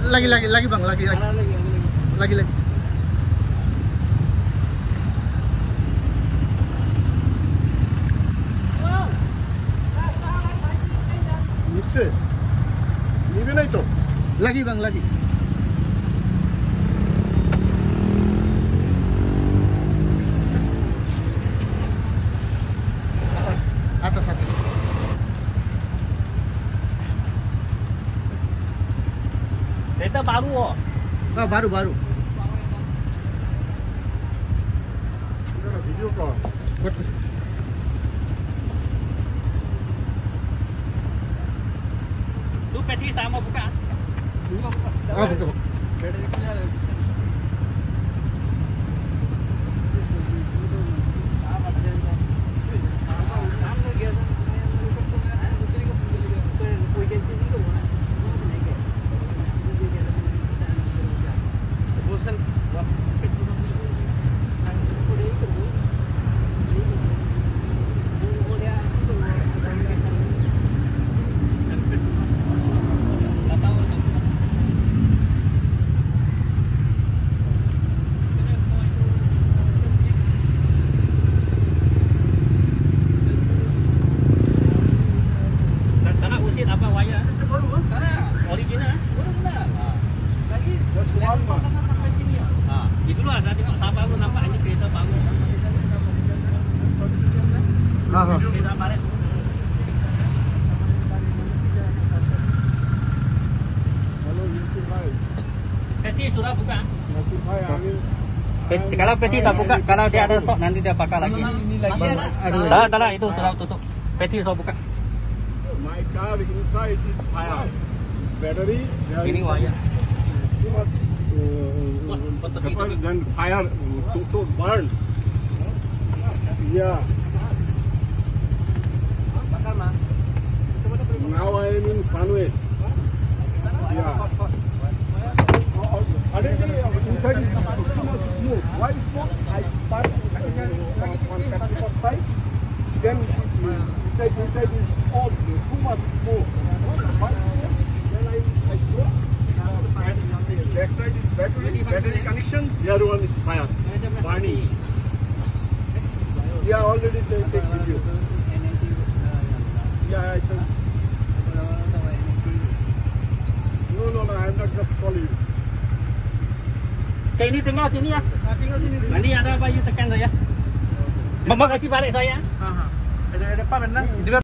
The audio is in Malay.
Lagi bang, lagi. নিচ্ছে নিবে নাই তো Lagi bang, lagi. Atas. Kereta baru oh. Oh, baru. Video কর Bagus. Lu peti sama buka. Oh, buka. Karena usit apa wayar? Original. Nah, itu lu ada tengok sampah lu nampak ini kereta baru. Kereta baret. Hello Yusuf ভাই Peti sudah buka. Nasir ভাই আমি Kalau peti tak buka, kalau dia ada sok nanti dia pakai lagi. Dah, itu sudah tutup. Peti sudah buka. my car inside is fire battery there Ini is wayar. too much then fire to burn yeah now I am in Sunway yeah suddenly inside is too much smoke why smoke I park on factory shop side then inside is all too much smoke why smoke then I show back side is battery connection the other one is fire burning yeah already they take video yeah I said no I'm not just calling you Kayak ini tengok sini ya. Nanti ada apa you tekan saya. Mama kasih balik saya. Ada depan benar.